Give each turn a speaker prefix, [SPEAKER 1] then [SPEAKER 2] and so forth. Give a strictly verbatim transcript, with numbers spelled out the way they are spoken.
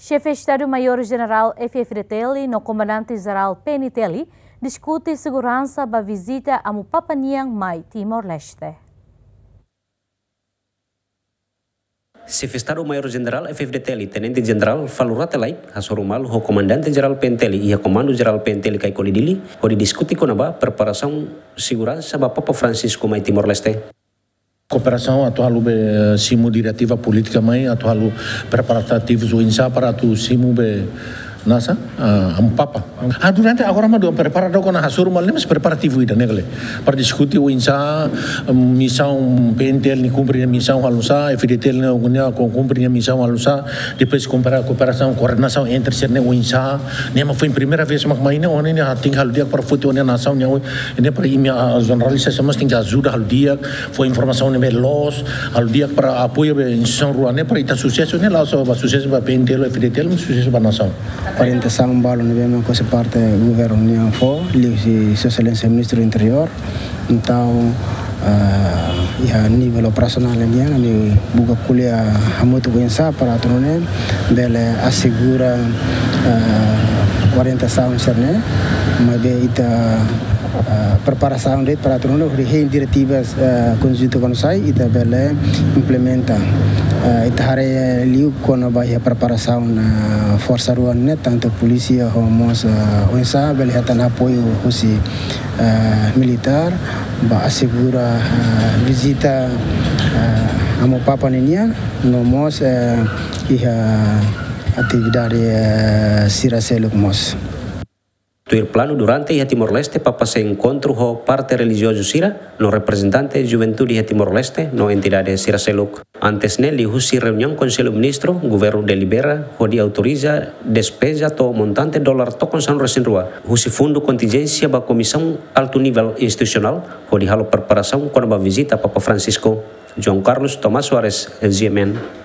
[SPEAKER 1] Chefe de Estado-Maior-General F F D Teli no Comandante-Geral P N Teli discute segurança da visita a Mupapaniang Mai, Timor-Leste.
[SPEAKER 2] Chefe de Estado-Maior-General F F D Teli, Tenente-General Faluratelai, Hasorumal, o Comandante-Geral P N Teli e o Comando-Geral P N Teli Kai Kolidili, pode discutir com a preparação segurança da Papa Francisco Mai Timor-Leste.
[SPEAKER 3] Cooperação atual be simu diretiva política mai atual preparativos o insa para tu simu be nasa am papa ah durante agora mas preparado com a hasur mal mas preparativo ida negle para discutir o insa missão P N T L ni cumprir a missão halusa F D T L ni cumprir a missão halusa depois comparar cooperação coordenação entre ser o insa nem foi a primeira vez mas mai não nem tem halu dia para foto nem nação nem nem para a jornalista mas tem que ajuda halu dia foi informação nem los halu dia para apoio a instituição rural nem para ita sucesso nem lá só sucesso para P N T L F D T L sucesso para nação.
[SPEAKER 4] Orientação balo mesmo com essa parte do governo União for, livre Sua Excelência Ministro do Interior, então uh, a nível operacional ali, a nível buka kuliah muito bem para tornar bele assegura uh, orientação cerne, mas be ita Uh, preparação de para tornar os diretivas uh, conjunto com sai ita bele implementa uh, ita hari liu com a bahia preparação na força ruan net tanto polícia como uh, onsa bele hatan apoio husi uh, militar ba assegura uh, visita uh, amo papa ninia no mos uh, iha atividade uh, siraselo mos.
[SPEAKER 2] Tuir plano durante a Timor-Leste para se encontro ho parte religioso sira no representante juventude a Timor-Leste no entidade Siraseluk. Antes nele husi reunião com o ministro, governo delibera onde autoriza despesa to montante dólar to com São Resenrua. Husi fundo contingência ba comissão alto nível institucional onde halo preparação com a visita Papa Francisco. João Carlos Tomás Soares, G M N.